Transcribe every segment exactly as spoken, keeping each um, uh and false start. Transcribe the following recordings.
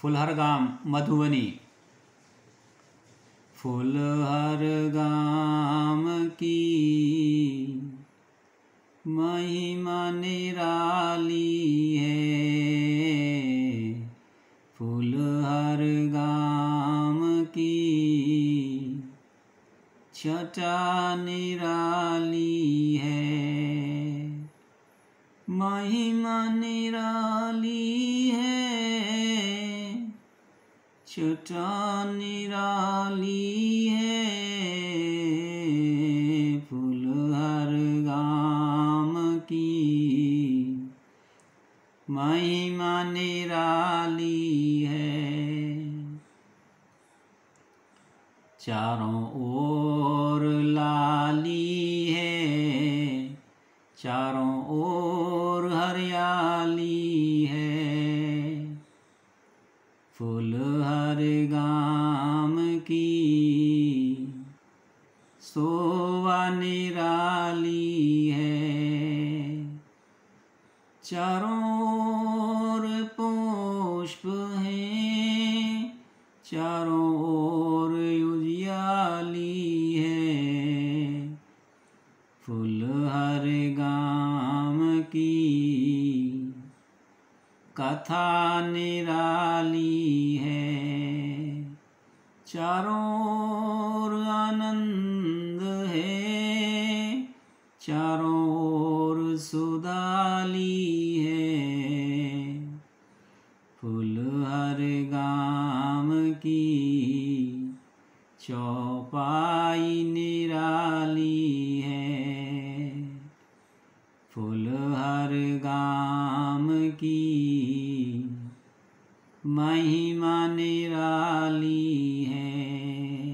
फुलहर गाम मधुबनी। फुलहर गाम की महिमा निराली है, फुलहर गाम की छटा निराली है, महिमा निराली है, छटा निराली है, फुलहर गाम की महिमा निराली है। चारों ओर लाली है, चारों ओर हरियाली है, फुलहर गाम की शोभा निराली है। चारों ओर पुष्प हैं, चारों ओर उजियाली है, फुलहर गाम की कथा निराली है। चारों ओर आनंद है, चारों ओर सुधाली है, फुलहर गाम की चौपाई निराली है, फुलहर गाम की महिमा निराली है,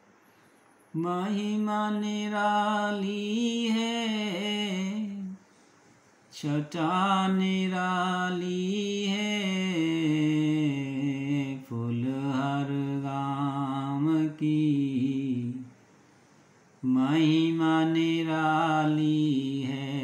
महिमा निराली है, छटा निराली है, फुलहर गाम की महिमा निराली है।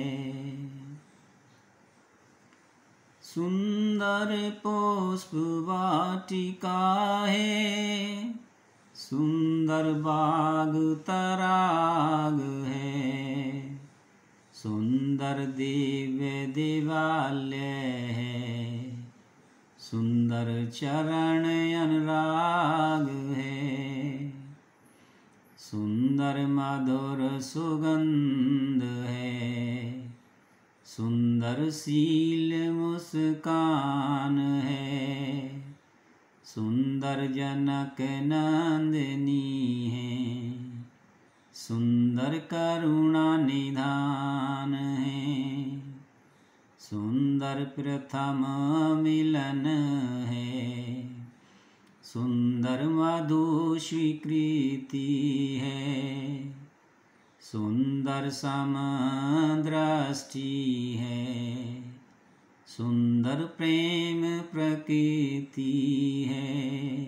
सुंदर पुष्प वाटिका है, सुंदर बाग तराग है, सुंदर दिव्य देवालय है, सुंदर चरण अनुराग है, सुंदर मधुर सुगंध है, सुंदर शील मुस्कान है, सुंदर जनक नंदिनी है, सुंदर करुणा निधान है, सुंदर प्रथम मिलन है, सुंदर मधु स्वीकृति है, सुंदर समदृष्टि है, सुंदर प्रेम प्रकृति है,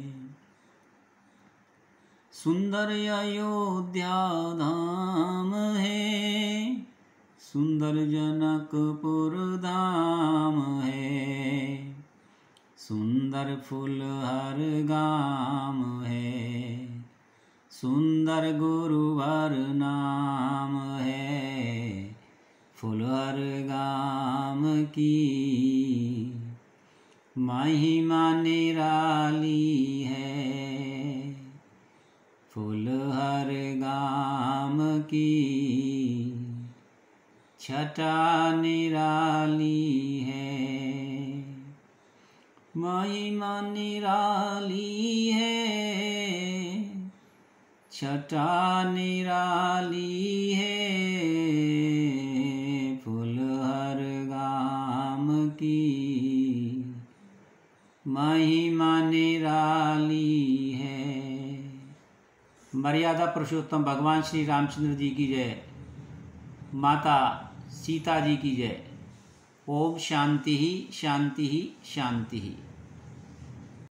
सुंदर अयोध्या धाम है, सुंदर जनकपुर धाम है, सुंदर फुलहर गाम है, सुंदर गुरुवर नाम है, फुलहर गाम की महिमा निराली है, फुलहर गाम की छटा निराली है, महिमा निराली है, छटा निराली है, फुलहर गाम की महिमा निराली है। मर्यादा पुरुषोत्तम भगवान श्री रामचंद्र जी की जय, माता सीता जी की जय। ओम शांति ही शांति ही शांति ही।